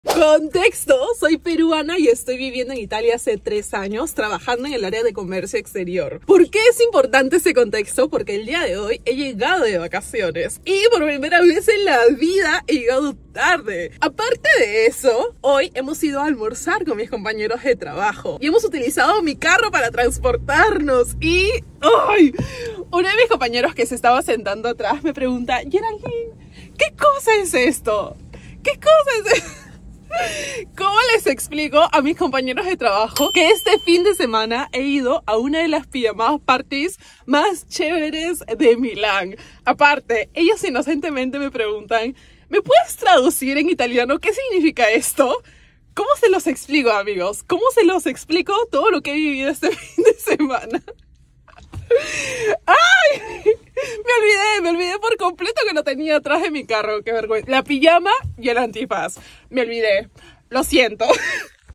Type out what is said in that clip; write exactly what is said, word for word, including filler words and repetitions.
Contexto, soy peruana y estoy viviendo en Italia hace tres años trabajando en el área de comercio exterior. ¿Por qué es importante ese contexto? Porque el día de hoy he llegado de vacaciones y por primera vez en la vida he llegado tarde. Aparte de eso, hoy hemos ido a almorzar con mis compañeros de trabajo y hemos utilizado mi carro para transportarnos y... ¡ay! Uno de mis compañeros que se estaba sentando atrás me pregunta: Geraldine, ¿qué cosa es esto? ¿Qué cosa es esto? ¿Cómo les explico a mis compañeros de trabajo que este fin de semana he ido a una de las pijamadas parties más chéveres de Milán? Aparte, ellos inocentemente me preguntan: ¿me puedes traducir en italiano qué significa esto? ¿Cómo se los explico, amigos? ¿Cómo se los explico todo lo que he vivido este fin de semana? ¡Ay! Me olvidé, me olvidé por completo que lo tenía atrás de mi carro. Qué vergüenza. La pijama y el antifaz. Me olvidé. Lo siento.